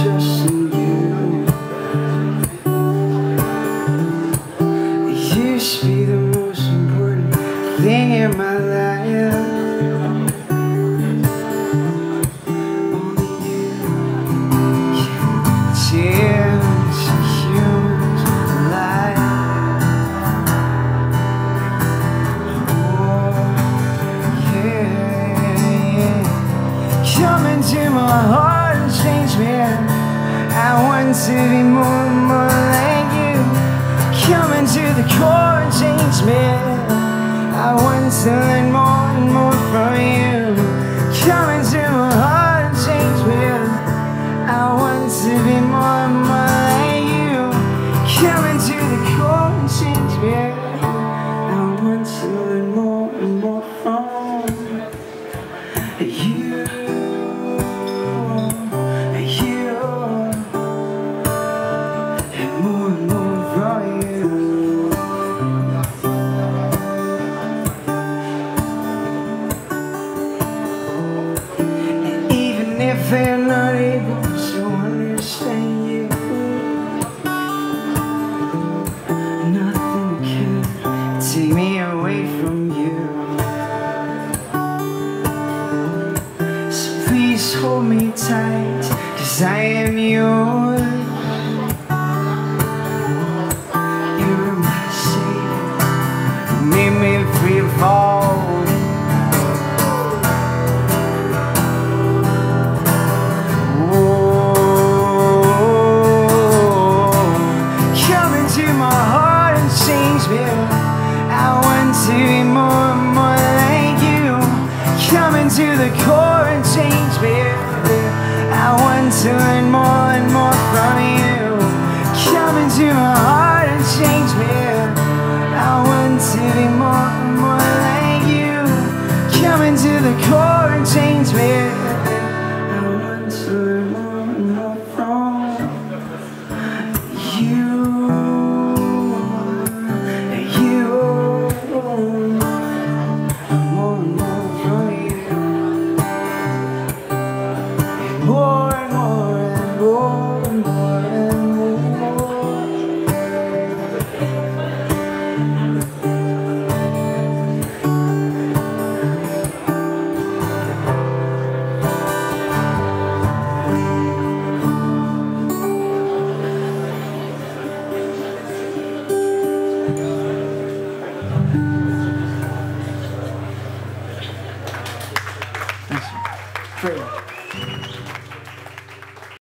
trust in you. You used to be the most important thing in my life. Only you change a human life. Oh, yeah. Come into my heart and change me. I want to be more and more like you. Come into the core and change me. I want to learn more and more from you. Come into my heart and change me. I want to be more and more like you. Come into the core and change me. I want to learn more and more from you. If they're not able to understand you, nothing can take me away from you. So please hold me tight, 'cause I am yours. You're my savior, you made me free to fall. I want to be more and more like you. Come into the core and change me. I want to learn more and more from you. Come into my heart and change me. I want to be more and more like you. Come into the core and change me. I want to learn more and more from you. More and more and more and more and Thanks. Great.